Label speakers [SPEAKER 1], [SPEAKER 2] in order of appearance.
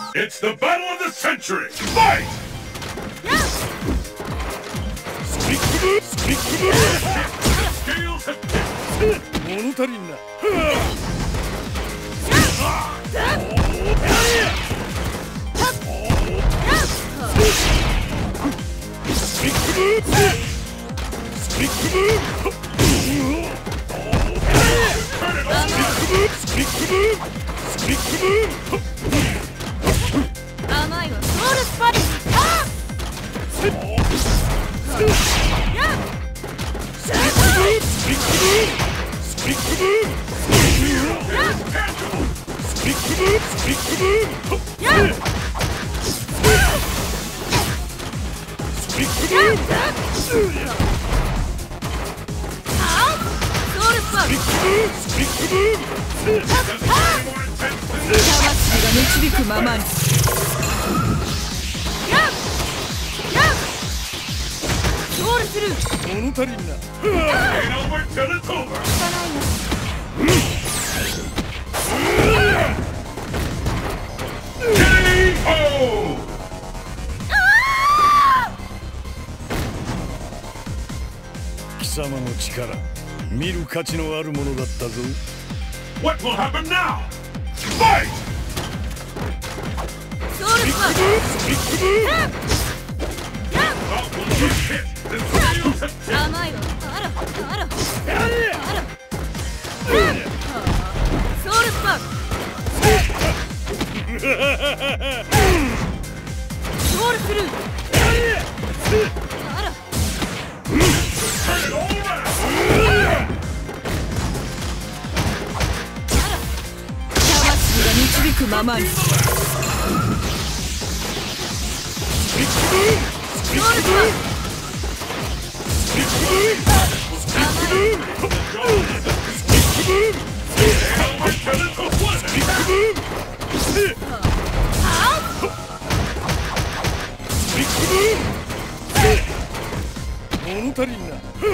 [SPEAKER 1] It's the battle of the century! Fight! Scales have tipped!
[SPEAKER 2] 物足りんな。スピックムーブ！スピックムーブ！スピックムーブ！スピックムーブ！
[SPEAKER 3] 甘いわ。ソウルスパイス。
[SPEAKER 2] スピックムーブ！スピックムーブ！スピックムーブ！スピックムーブ！スピックムーブ！スピックムーブ！
[SPEAKER 3] 魂が導くままに。ゴールする。
[SPEAKER 2] 物足りんな。貴様の力、見る価値のあるものだったぞ。
[SPEAKER 1] What will happen now? Fight!
[SPEAKER 3] ソウルスパイス。
[SPEAKER 2] スピックムーブ！
[SPEAKER 3] 甘いわ。あらあらあら。ソウルスパイス。ゴールする。あら。魂が導くままに。
[SPEAKER 2] 物足りんな。